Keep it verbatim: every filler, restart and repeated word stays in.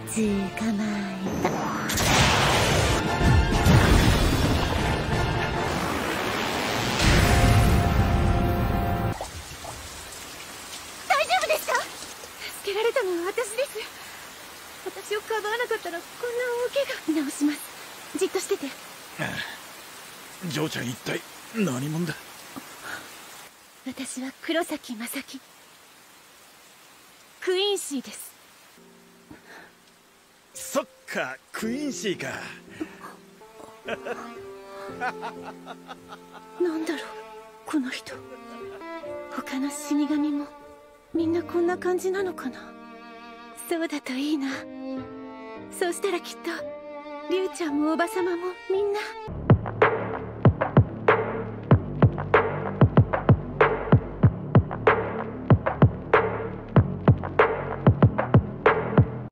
捕まえた。大丈夫でした？助けられたのは私です。私をかばわなかったらこんな大怪我。直します。じっとしてて。 ああ、嬢ちゃん一体何者だ？ 私は黒崎正樹、クイーンシーです。 そっか、クイーンシーか。 なんだろうこの人。他の死神もみんなこんな感じなのかな。そうだといいな。そうしたらきっとリュウちゃんもおばさまもみんな